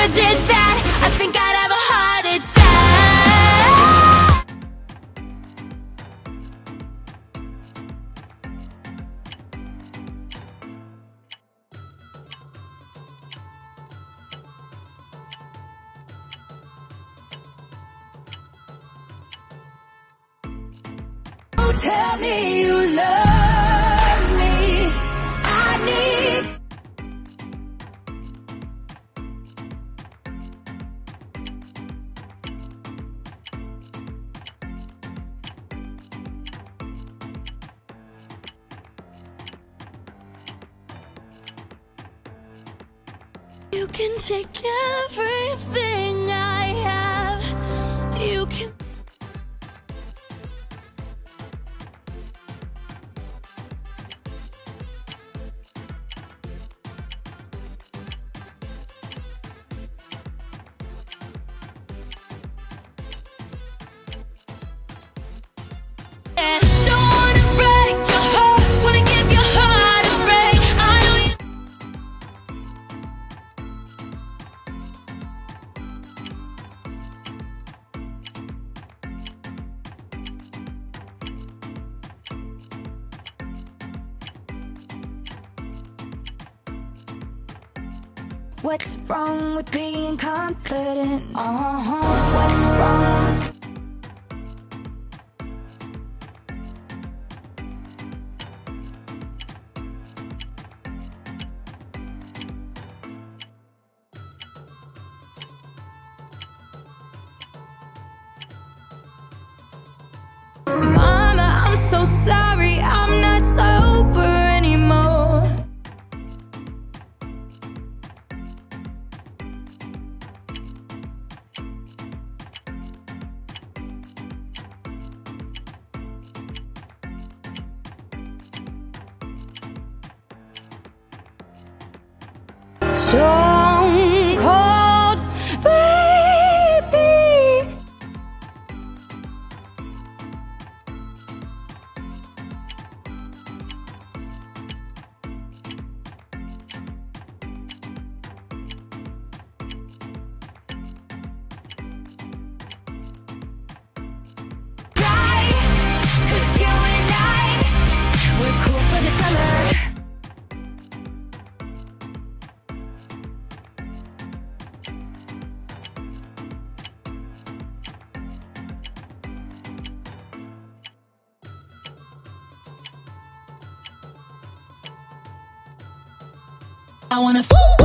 ever did that, I think I'd have a heart attack. Oh, tell me you love me. I need. You can take everything I have. You can. Don't wanna break your heart, wanna give your heart a break. I know you. What's wrong with being confident? What's wrong with Mama, I'm so sorry, I'm not sober anymore. Stone cold, baby. Right, 'cause you and I, we're cool for the summer. I wanna